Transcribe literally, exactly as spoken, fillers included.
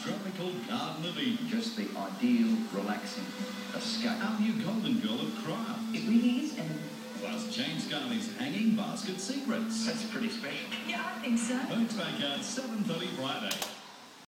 tropical Garden of Eden. Just the ideal, relaxing escape. Our new Golden Girl of Craft. It really is, and Plus Jane Scarley's Hanging Basket Secrets. That's pretty special. yeah, I think so. Burke's back out seven thirty Friday.